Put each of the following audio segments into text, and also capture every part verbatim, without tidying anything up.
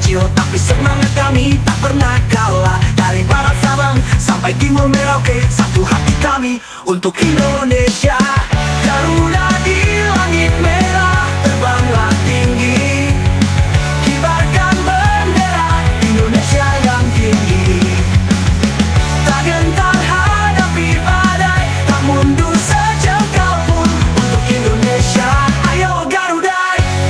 kecil, tapi semangat kami tak pernah kalah. Dari barat Sabang sampai timur Merauke, satu hati kami untuk Indonesia. Garuda di langit merah, terbanglah tinggi, kibarkan bendera Indonesia yang tinggi. Tak gentar hadapi badai, tak mundur sejengkal pun untuk Indonesia. Ayo Garuda.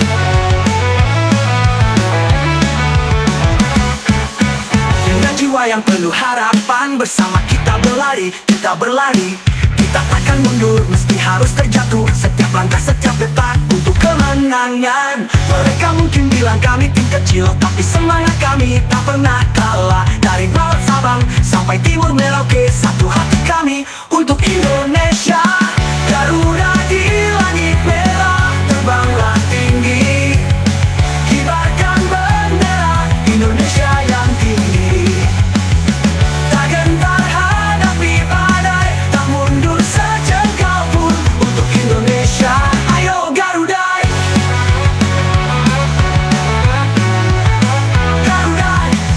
Dengan jiwa yang penuh harapan, bersama kita berlari, kita berlari. Kita takkan mundur meski harus terjatuh, setiap langkah, setiap detak untuk kemenangan. Mereka mungkin bilang kami tim kecil, tapi semangat kami tak pernah kalah. Dari barat Sabang sampai timur Merauke, satu hati kami untuk Indonesia. Garuda di langit merah, terbanglah tinggi, kibarkan bendera Indonesia yang tinggi. Tak gentar hadapi badai, tak mundur sejengkal pun untuk Indonesia. Ayo Garuda. Garuda.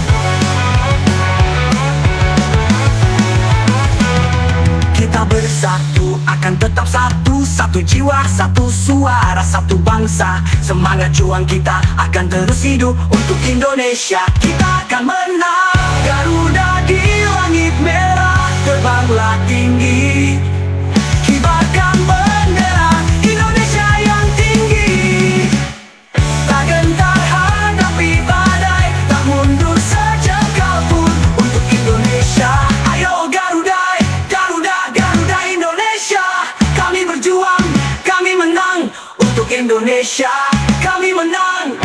Kita bersatu akan tetap satu, satu jiwa, satu suara, satu bangsa. Semangat juang kita akan terus hidup untuk Indonesia. Kita akan menang. Garuda di langit merah, terbanglah tinggi, kibarkan bendera Indonesia yang tinggi. Tak gentar hadapi badai, tak mundur sejengkal pun untuk Indonesia. Ayo Garuda, Garuda, Garuda Indonesia. Kami berjuang, kami menang untuk Indonesia. Kami menang.